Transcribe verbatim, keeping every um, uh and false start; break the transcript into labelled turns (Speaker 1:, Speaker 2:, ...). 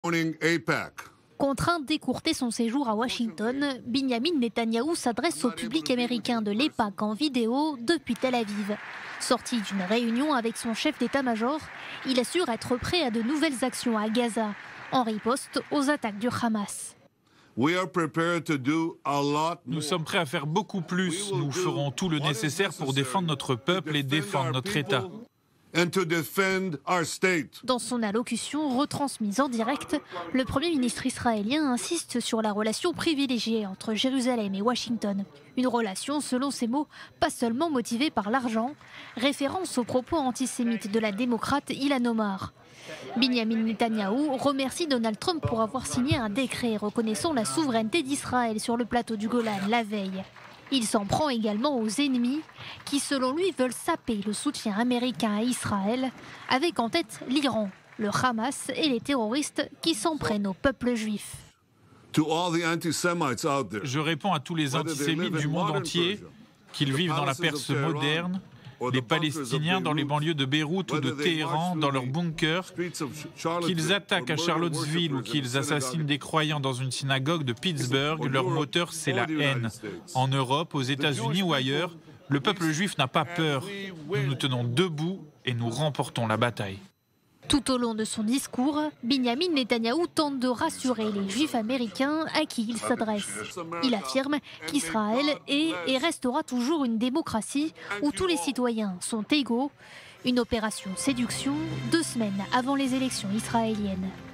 Speaker 1: Contraint d'écourter son séjour à Washington, Binyamin Netanyahou s'adresse au public américain de l'AIPAC en vidéo depuis Tel Aviv. Sorti d'une réunion avec son chef d'état-major, il assure être prêt à de nouvelles actions à Gaza, en riposte aux attaques du Hamas.
Speaker 2: Nous sommes prêts à faire beaucoup plus. Nous ferons tout le nécessaire pour défendre notre peuple et défendre notre État.
Speaker 1: Dans son allocution retransmise en direct, le Premier ministre israélien insiste sur la relation privilégiée entre Jérusalem et Washington. Une relation, selon ses mots, pas seulement motivée par l'argent, référence aux propos antisémites de la démocrate Ilhan Omar. Binyamin Netanyahou remercie Donald Trump pour avoir signé un décret reconnaissant la souveraineté d'Israël sur le plateau du Golan la veille. Il s'en prend également aux ennemis qui, selon lui, veulent saper le soutien américain à Israël, avec en tête l'Iran, le Hamas et les terroristes qui s'en prennent au peuple juif.
Speaker 2: Je réponds à tous les antisémites du monde entier, qu'ils vivent dans la Perse moderne, les Palestiniens dans les banlieues de Beyrouth ou de Téhéran, dans leurs bunkers, qu'ils attaquent à Charlottesville ou qu'ils assassinent des croyants dans une synagogue de Pittsburgh, leur moteur c'est la haine. En Europe, aux États-Unis ou ailleurs, le peuple juif n'a pas peur. Nous nous tenons debout et nous remportons la bataille.
Speaker 1: Tout au long de son discours, Binyamin Netanyahou tente de rassurer les juifs américains à qui il s'adresse. Il affirme qu'Israël est et restera toujours une démocratie où tous les citoyens sont égaux. Une opération séduction deux semaines avant les élections israéliennes.